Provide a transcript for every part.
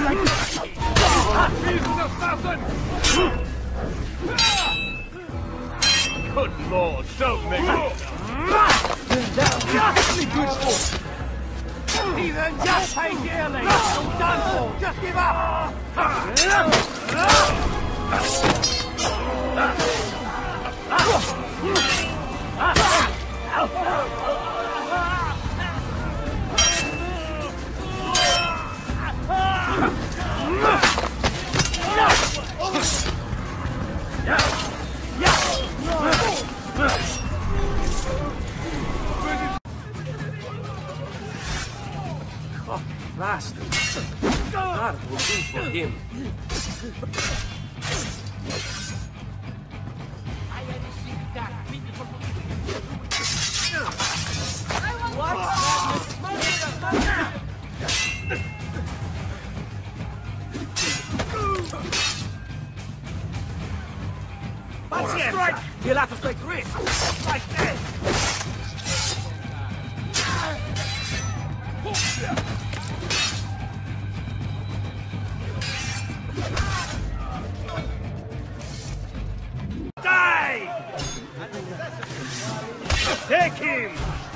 Good Lord, don't make it. Heathen, just pay dearly! You're done for! Just give up! Bastard. That will do for him. Strike! You'll have to take risks! Like this! Die! Take him!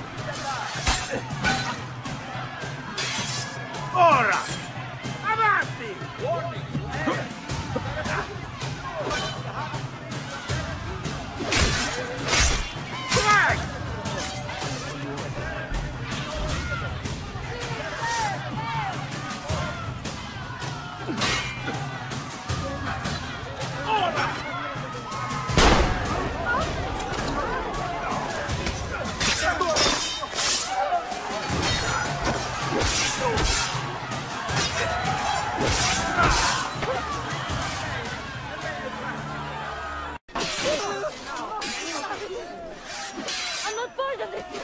Ora! Avanti! Strike! I'm not part of this!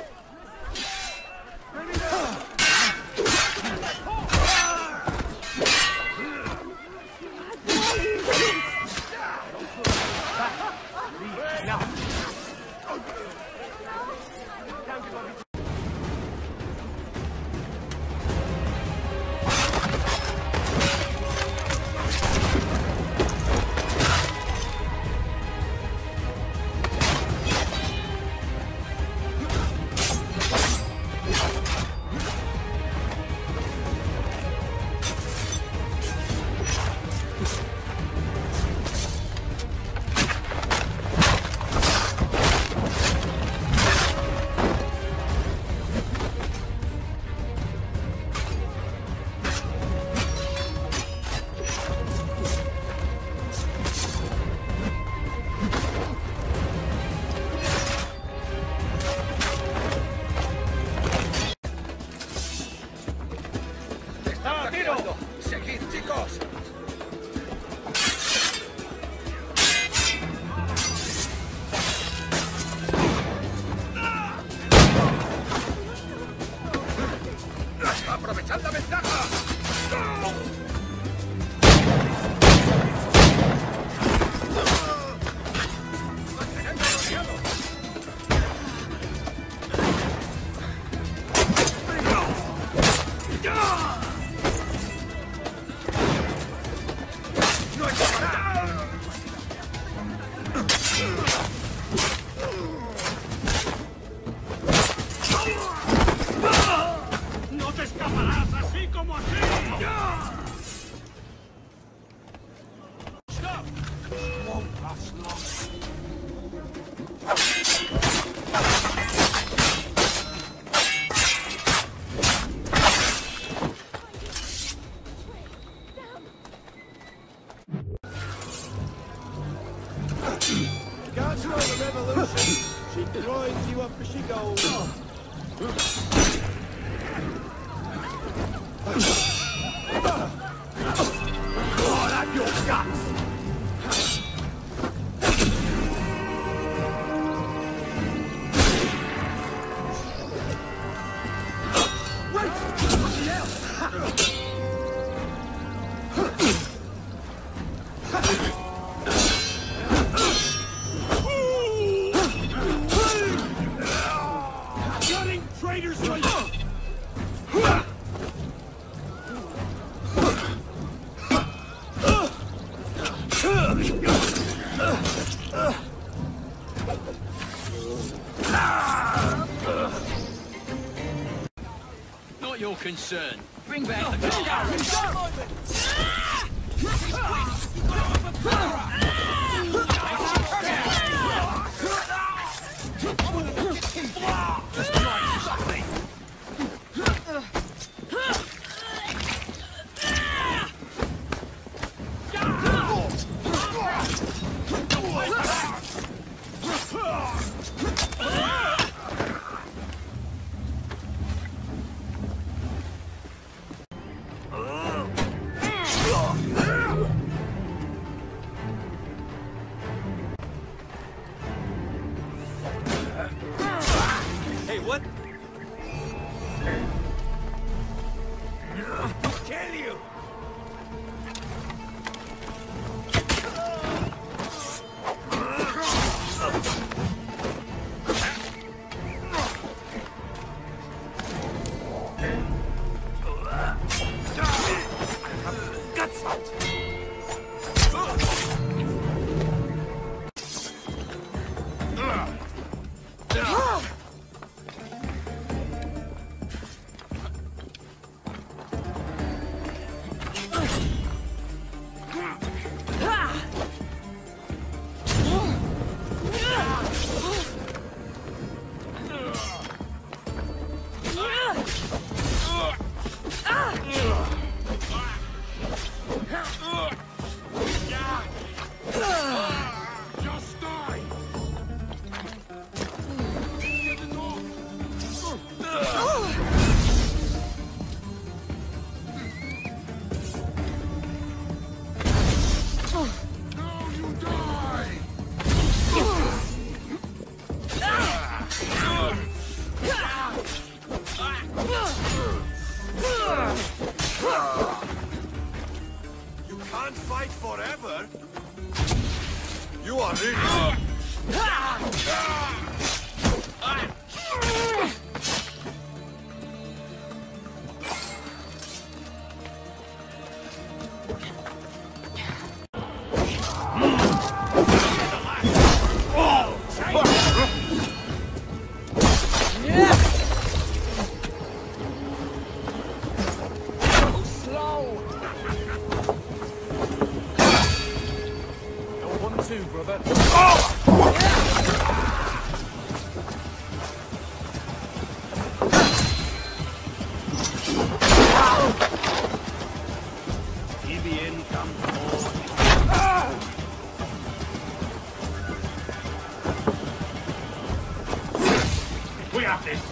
¡Seguid, chicos! ¡Aprovechad la ventaja! ¡No te escaparás así como así! ¡Stop! Won't last long. Can't slow the revolution. She grinds you up as she goes. God, have your guts! concerned. Bring back the car. Hey, what? Kill you! You can't fight forever. You are really... Brother. EVN comes on. We got this.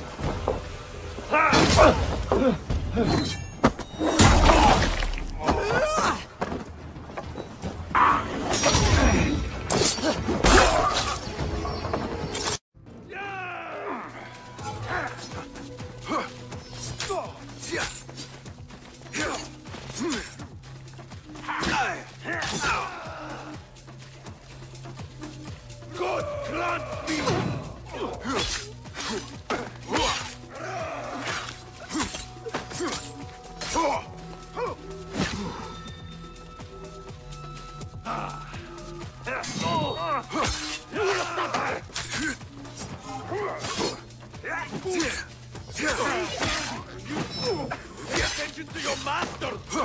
God grant me! Pay attention to your master!